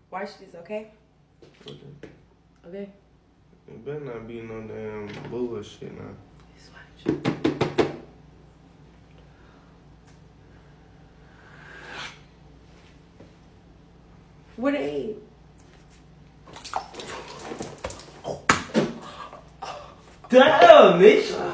Watch this, okay? Okay. Okay. It better not be no damn bullshit now. Just watch. What ate? Damn, Nisha.